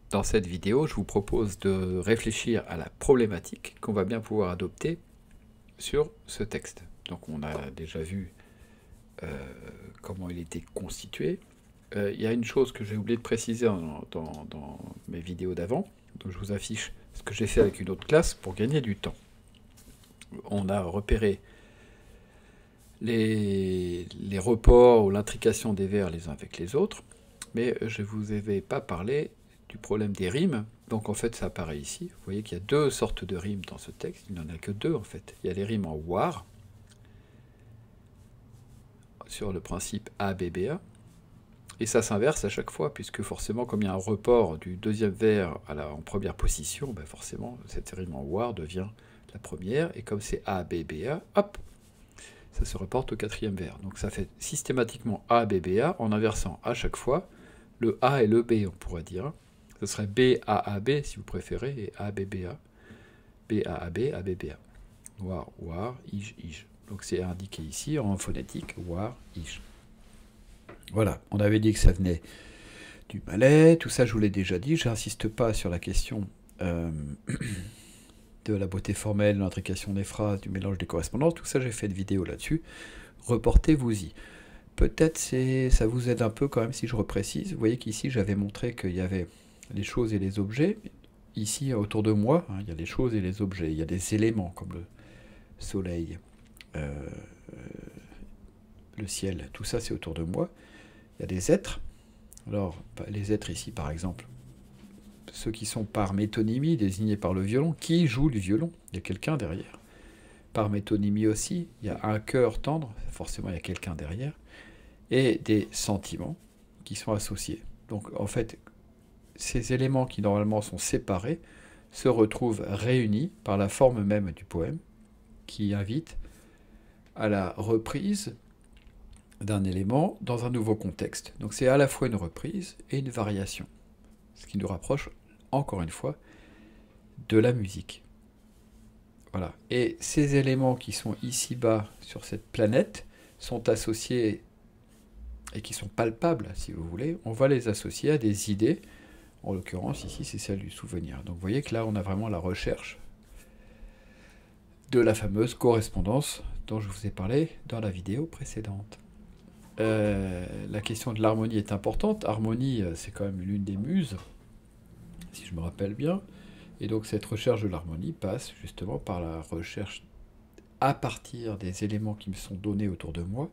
Dans cette vidéo, je vous propose de réfléchir à la problématique qu'on va bien pouvoir adopter sur ce texte. Donc on a déjà vu comment il était constitué. Il y a une chose que j'ai oublié de préciser dans mes vidéos d'avant, donc je vous affiche ce que j'ai fait avec une autre classe pour gagner du temps. On a repéré les reports ou l'intrication des vers les uns avec les autres, mais je ne vous avais pas parlé du problème des rimes. Donc en fait ça apparaît ici. Vous voyez qu'il y a deux sortes de rimes dans ce texte. Il n'y en a que deux en fait. Il y a les rimes en war, sur le principe ABBA, et ça s'inverse à chaque fois, puisque forcément comme il y a un report du deuxième vers en première position, ben forcément cette rime en war devient la première, et comme c'est ABBA, hop, ça se reporte au quatrième vers. Donc ça fait systématiquement ABBA en inversant à chaque fois le A et le B, on pourrait dire. Ce serait BAAB si vous préférez, et ABBA. BAAB, ABBA. War, war, ij, ij. Donc c'est indiqué ici en phonétique, war, ij. Voilà, on avait dit que ça venait du malais, tout ça je vous l'ai déjà dit, j'insiste pas sur la question de la beauté formelle, l'intrication des phrases, du mélange des correspondances, tout ça j'ai fait une vidéo là-dessus, reportez-vous-y. Peut-être ça vous aide un peu quand même si je reprécise. Vous voyez qu'ici j'avais montré qu'il y avait les choses et les objets. Ici autour de moi, hein, il y a les choses et les objets. Il y a des éléments comme le soleil, le ciel. Tout ça c'est autour de moi. Il y a des êtres. Alors les êtres ici par exemple, ceux qui sont par métonymie désignés par le violon. Qui joue du violon? Il y a quelqu'un derrière. Par métonymie aussi, il y a un cœur tendre. Forcément il y a quelqu'un derrière. Et des sentiments qui sont associés. Donc en fait, ces éléments qui normalement sont séparés se retrouvent réunis par la forme même du poème qui invite à la reprise d'un élément dans un nouveau contexte. Donc c'est à la fois une reprise et une variation, ce qui nous rapproche encore une fois de la musique. Voilà. Et ces éléments qui sont ici-bas sur cette planète sont associés et qui sont palpables, si vous voulez, on va les associer à des idées. En l'occurrence, ici, c'est celle du souvenir. Donc vous voyez que là, on a vraiment la recherche de la fameuse correspondance dont je vous ai parlé dans la vidéo précédente. La question de l'harmonie est importante. Harmonie, c'est quand même l'une des muses, si je me rappelle bien. Et donc cette recherche de l'harmonie passe justement par la recherche à partir des éléments qui me sont donnés autour de moi,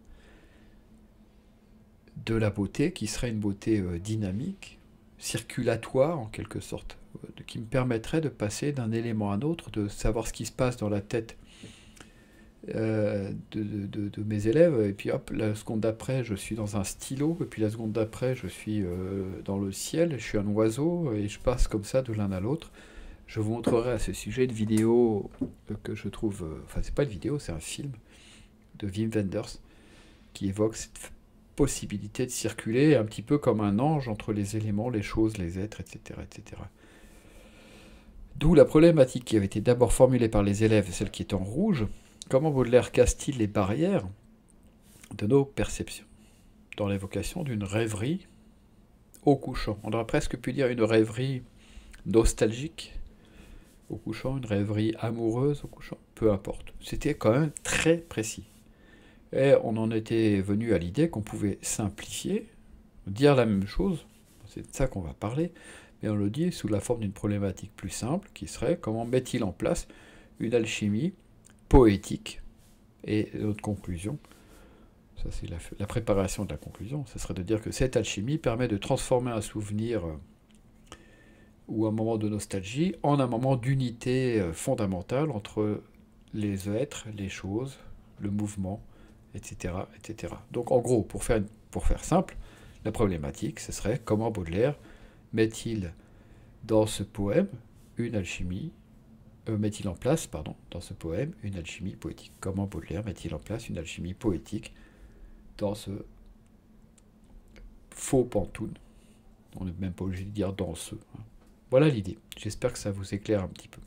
de la beauté qui serait une beauté dynamique, circulatoire en quelque sorte, qui me permettrait de passer d'un élément à un autre, de savoir ce qui se passe dans la tête de mes élèves, et puis hop, la seconde d'après je suis dans un stylo, et puis la seconde d'après je suis dans le ciel, je suis un oiseau, et je passe comme ça de l'un à l'autre. Je vous montrerai à ce sujet une vidéo que je trouve, enfin c'est pas une vidéo, c'est un film de Wim Wenders qui évoque cette possibilité de circuler un petit peu comme un ange entre les éléments, les choses, les êtres, etc. etc. D'où la problématique qui avait été d'abord formulée par les élèves, celle qui est en rouge. Comment Baudelaire casse-t-il les barrières de nos perceptions dans l'évocation d'une rêverie au couchant? On aurait presque pu dire une rêverie nostalgique au couchant, une rêverie amoureuse au couchant, peu importe. C'était quand même très précis. Et on en était venu à l'idée qu'on pouvait simplifier, dire la même chose, c'est de ça qu'on va parler, mais on le dit sous la forme d'une problématique plus simple, qui serait comment met-il en place une alchimie poétique. Et notre conclusion, ça c'est la préparation de la conclusion, ça serait de dire que cette alchimie permet de transformer un souvenir ou un moment de nostalgie en un moment d'unité fondamentale entre les êtres, les choses, le mouvement, etc., etc. Donc en gros, pour faire simple, la problématique, ce serait comment Baudelaire met-il dans ce poème une alchimie, met-il en place, pardon, dans ce poème une alchimie poétique. Comment Baudelaire met-il en place une alchimie poétique dans ce faux pantoun? On n'est même pas obligé de dire dans ce. Voilà l'idée. J'espère que ça vous éclaire un petit peu.